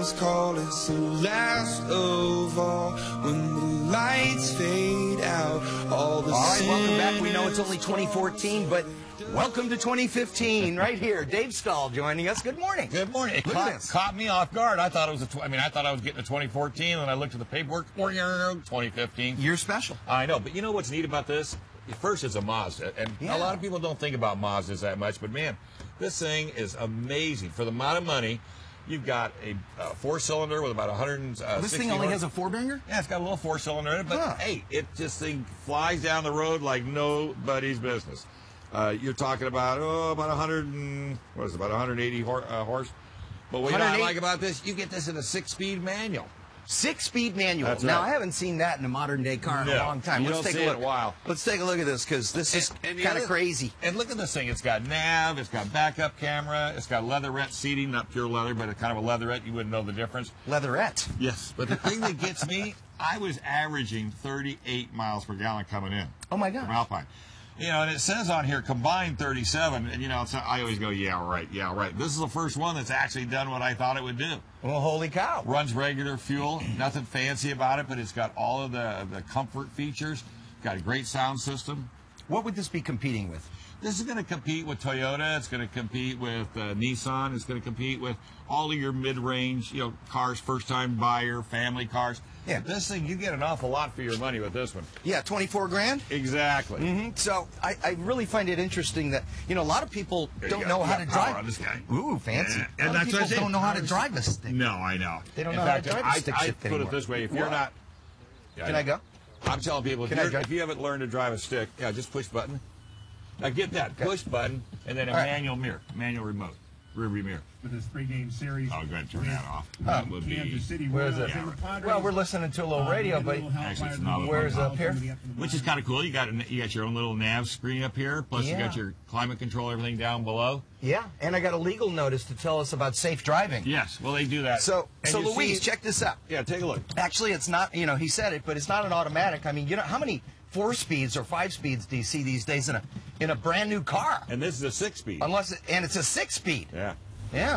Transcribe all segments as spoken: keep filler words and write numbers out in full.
finals call, it's the last of all. When the lights fade out, all the All right, welcome back. We know it's only twenty fourteen, but welcome to twenty fifteen right here. Dave Stahl joining us. Good morning. Good morning. It Look at caught, this. caught me off guard. I thought it was a tw I mean, I thought I was getting a twenty fourteen, and I looked at the paperwork. twenty fifteen. You're special. I know, but you know what's neat about this? First, it's a Mazda, and Yeah. a lot of people don't think about Mazdas that much, but man, this thing is amazing. For the amount of money, you've got a uh, four-cylinder with about one hundred sixty This thing only horse- has a four-banger? Yeah, it's got a little four-cylinder in it, but Huh. hey, it just thing flies down the road like nobody's business. Uh, you're talking about oh, about one hundred and what is it, about one hundred eighty hor uh, horse. But what I like about this, you get this in a six-speed manual. Six-speed manual. That's Now, right. I haven't seen that in a modern-day car in No, a long time. you Let's don't take see a it look. in a while. Let's take a look at this, because this is And- and the kind of other- crazy. And look at this thing. It's got nav. It's got backup camera. It's got leatherette seating, not pure leather, but a kind of a leatherette. You wouldn't know the difference. Leatherette. Yes. But the thing that gets me, I was averaging thirty-eight miles per gallon coming in. Oh, my gosh. From Alpine. You know, and it says on here combined thirty-seven, and you know, it's, I always go, yeah, right, yeah, right. This is the first one that's actually done what I thought it would do. Well, holy cow. Runs regular fuel, nothing fancy about it, but it's got all of the, the comfort features. Got a great sound system. What would this be competing with? This is going to compete with Toyota. It's going to compete with uh, Nissan. It's going to compete with all of your mid-range, you know, cars, first-time buyer, family cars. Yeah. This thing, you get an awful lot for your money with this one. Yeah, twenty-four grand? Exactly. Mm-hmm. So I, I really find it interesting that, you know, a lot of people There you don't go. know You how got to power drive. on this guy. Ooh, fancy. Yeah, A and lot that's of what I people say. don't know how to drive this thing. No, I know. They don't In know how to fact, drive a I, stick I shift put anymore. it this way: if you're Wow. not, yeah, Can I go? I'm telling people, if, Can I you're, drive? if you haven't learned to drive a stick, yeah, just push button. Now get that Okay. push button, and then a All right. manual mirror, manual remote, rear view mirror. With this three-game series. Oh, go ahead, turn that off. That would be. Kansas City. Where is it? Royals and the Padres. Well, we're listening to a little radio, but Actually, it's not. Where's up here? Which is kind of cool. You got a, you got your own little nav screen up here. Plus, you got Yeah. your climate control, everything down below. yeah, and I got a legal notice to tell us about safe driving. Yes, well, they do that. So, And so you Louise, see- check this out. Yeah, take a look. Actually, it's not, you know, he said it, but it's not an automatic. I mean, you know, how many four speeds or five speeds do you see these days in a in a brand new car? And this is a six-speed. Unless, it, and it's a six speed. Yeah. Yeah.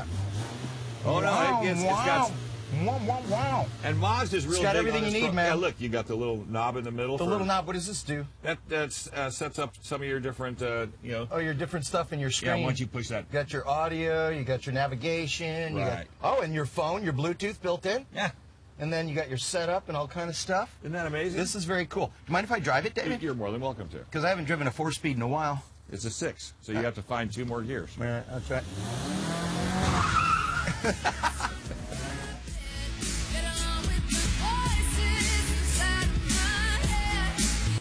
Oh no, wow, it gets, wow. it's got. Wow, wow, wow. And Mazda's real got big everything on you this need, front- man. Yeah, look, you got the little knob in the middle. The for- little knob, what does this do? That that's, uh, sets up some of your different, uh, you know. Oh, your different stuff in your screen. Yeah, once you push that. You got your audio, you got your navigation, you got, Right. oh, and your phone, your Bluetooth built in. Yeah. And then you got your setup and all kind of stuff. Isn't that amazing? This is very cool. Do you mind if I drive it, David? You're more than welcome to. Because I haven't driven a four-speed in a while. It's a six, so you have to find two more gears. That's right.